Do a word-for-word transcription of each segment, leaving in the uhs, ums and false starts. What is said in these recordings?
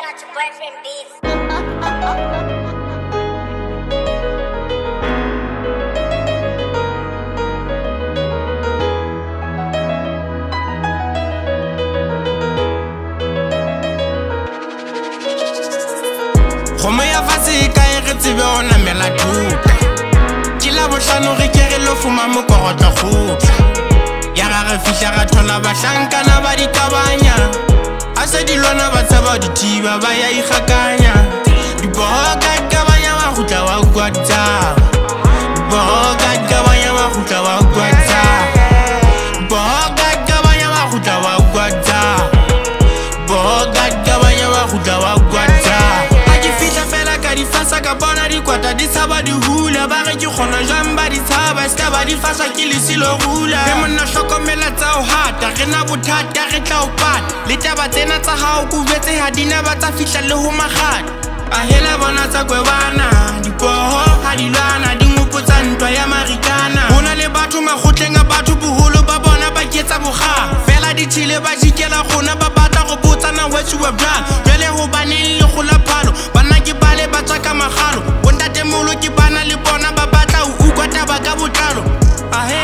out to Boyfriendbeats. Como ya fase ka e re tsebe ona mela tuta Ke la bohlano re ke re lo fuma mokorotlo khutla Ya ga re fihla ga thola bahlankana ba ditabanya A se dilwana ba tsaba dithiba ba ya ikgakanya Diboga ka banya ba khutla wa kwatsa Diboga ka banya ba khutla wa kwatsa Diboga ka banya ba khutla wa kwatsa Diboga ka banya ba khutla wa kwatsa Di fasa ka bona di kwata di saba di hula ba re ke khona jamba di tsaba ska ba di fasa ke le silo rula re monna hlokomela tsa o hata re na bothata re tla o pata le taba tsena tsa hao ku betse ha dina ba tsa fihla le ho magata a hela bona tsa kwebana dipoho ha di lwana di ngopotsa ntwa ya marikana hona le batho makgotleng a batho boholo ba bona ba ketsa boga fela di tshile ba jikela gona ba batla go botsana what you have done jale ho baneng le go la phalo bana ke bale ba tsaka magalo bontate molo ke bana le bona ba batla o ukwa taba ka botlalo a he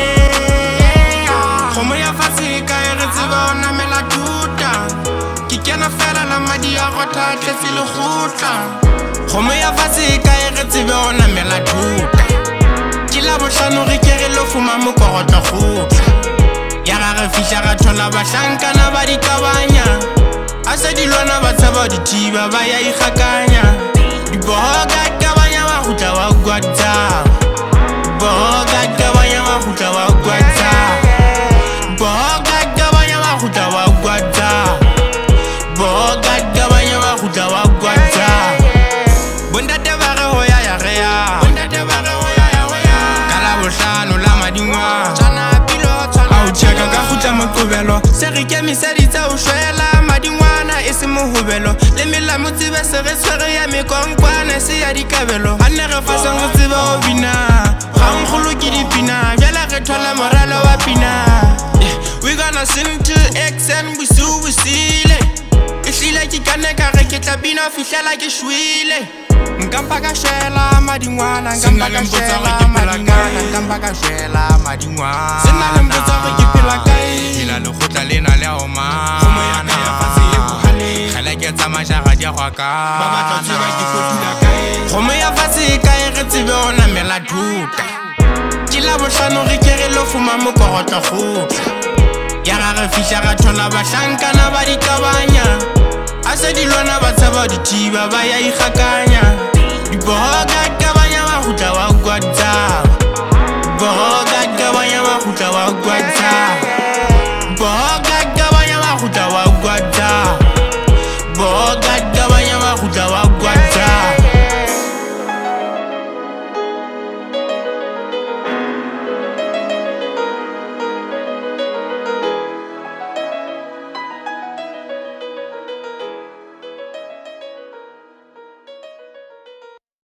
khomo ya fase ka e re tseba ona mela tuta ke kena fela la madi a go thatle se le gotla khomo ya fase ka e re tsebe ona mela tuta ke la bohlano re ke re lo fuma mokorotlo khutla ya ga re fihla ga thola bahlankana ba ditabanya A se dilwana ba tsaba dithiba ba ya ikgakanya Diboga ka banya ba khutla wa kwatsa Diboga ka banya ba khutla wa kwatsa Diboga ka banya ba khutla wa kwatsa Diboga ka banya ba khutla wa kwatsa Bontate ba re ho ya ya re ya Bontate ba re ho ya ya re ya Kala bohlano la madingwa Tshana pilo tshana Au tsheka ka khutla mokobelo Se re kemiseditse o shwela Ese mohubelo le mela motsibe se re tshwere ya mekonkwana se ya dikabelo a ne re fasa go tseba o bina ga nkgolo ke dipina bjala re thola moralo wa pina we gonna sing to X and we so we sile e hlile ke kane ka re ke tla bina fihlela ke shwile nkampa ka shela madingwana nkampa ka shela madingwana nkampa ka shela madingwana sena le mpotsa re ke phela kae ila le khotla lena le o ma khomo ya ka ya fase Khala ke tsa majaga di gwa ka ba batla tseba ke fotula kae khomo ya fase ka e re tsebe ona mela tuta ke la bohlano re ke re lo fuma mokorotlo khutla ya ga re fihla ga thola bahlankana ba ditabanya a se dilwana ba tsaba dithiba ba ya ikgakanya diboga ka banya ba khutla wa kwatsa diboga ka banya ba khutla wa